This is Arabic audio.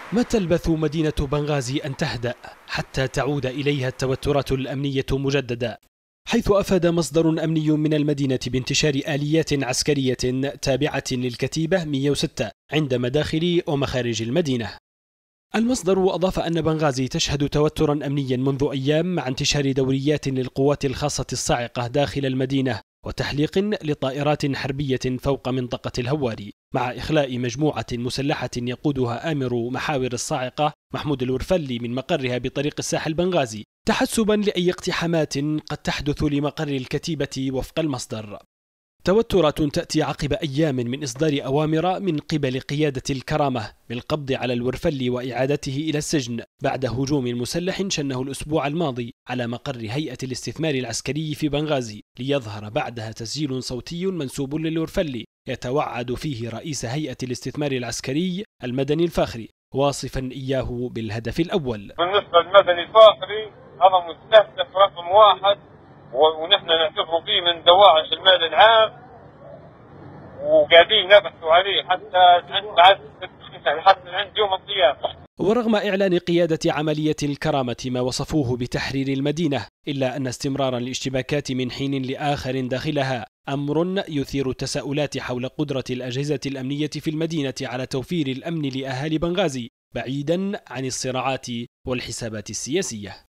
ما تلبث مدينة بنغازي أن تهدأ حتى تعود إليها التوترات الأمنية مجددا، حيث أفاد مصدر أمني من المدينة بانتشار آليات عسكرية تابعة للكتيبة 106 عند مداخل ومخارج المدينة. المصدر أضاف أن بنغازي تشهد توترا أمنيا منذ أيام مع انتشار دوريات للقوات الخاصة الصاعقة داخل المدينة وتحليق لطائرات حربية فوق منطقة الهواري، مع إخلاء مجموعة مسلحة يقودها آمر محاور الصاعقة محمود الورفلي من مقرها بطريق الساحل بنغازي، تحسبا لأي اقتحامات قد تحدث لمقر الكتيبة وفق المصدر. توترات تأتي عقب أيام من إصدار أوامر من قبل قيادة الكرامة بالقبض على الورفلي وإعادته إلى السجن بعد هجوم مسلح شنه الأسبوع الماضي على مقر هيئة الاستثمار العسكري في بنغازي، ليظهر بعدها تسجيل صوتي منسوب للورفلي يتوعد فيه رئيس هيئة الاستثمار العسكري المدني الفاخري، واصفا إياه بالهدف الأول. بالنسبة للمدني الفاخري هذا مستهدف رقم واحد، ونحن نعتبره فيه من دواعش المال العام، وقاعدين نبحثوا عليه حتى عند يوم القيامة. ورغم إعلان قيادة عملية الكرامة ما وصفوه بتحرير المدينة، إلا أن استمرار الاشتباكات من حين لآخر داخلها أمر يثير التساؤلات حول قدرة الأجهزة الأمنية في المدينة على توفير الأمن لأهالي بنغازي بعيدا عن الصراعات والحسابات السياسية.